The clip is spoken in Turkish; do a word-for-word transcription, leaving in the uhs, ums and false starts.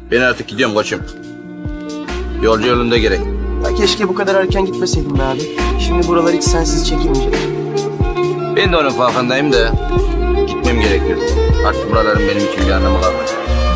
Ben artık gidiyorum koçum. Yolcu yolunda gerek. Ya keşke bu kadar erken gitmeseydim be abi. Şimdi buralar hiç sensiz çekilmeyecek. Ben de onun farkındayım da gitmem gerekiyor. Artık buraların benim için bir anlamı kalmadı.